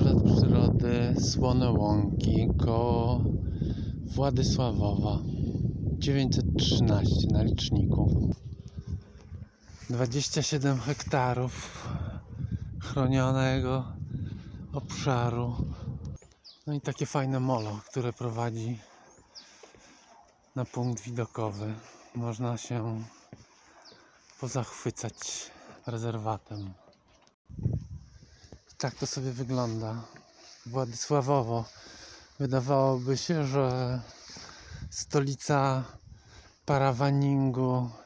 Rezerwat Przyrody Słone Łąki koło Władysławowa, 913 na liczniku. 27 hektarów chronionego obszaru. No i takie fajne molo, które prowadzi na punkt widokowy. Można się pozachwycać rezerwatem. Tak to sobie wygląda. Władysławowo. Wydawałoby się, że stolica parawaningu,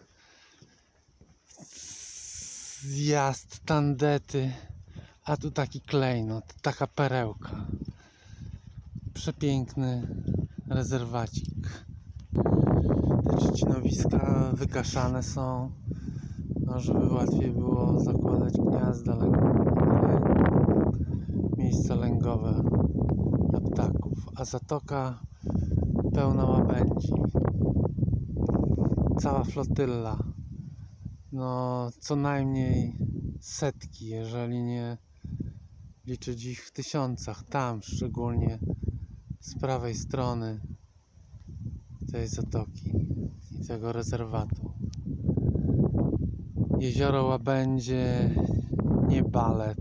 zjazd tandety, a tu taki klejnot, taka perełka. Przepiękny rezerwacik. Te trzcinowiska wykaszane są, no, żeby łatwiej było zakładać gniazda, miejsca lęgowe dla ptaków, a zatoka pełna łabędzi. Cała flotylla, no co najmniej setki, jeżeli nie liczyć ich w tysiącach, tam szczególnie z prawej strony tej zatoki i tego rezerwatu. Jezioro Łabędzie, nie balet,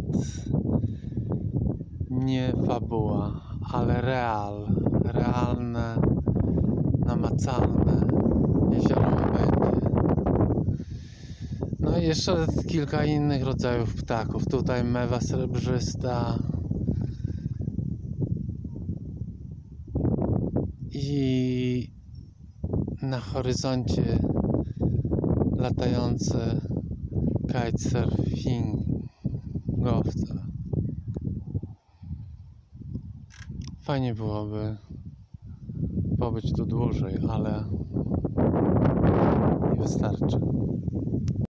nie fabuła, ale realne, namacalne jezioro Łabędzie. No i jeszcze kilka innych rodzajów ptaków. Tutaj mewa srebrzysta i na horyzoncie latające kitesurfingowce. Fajnie byłoby pobyć tu dłużej, ale nie wystarczy.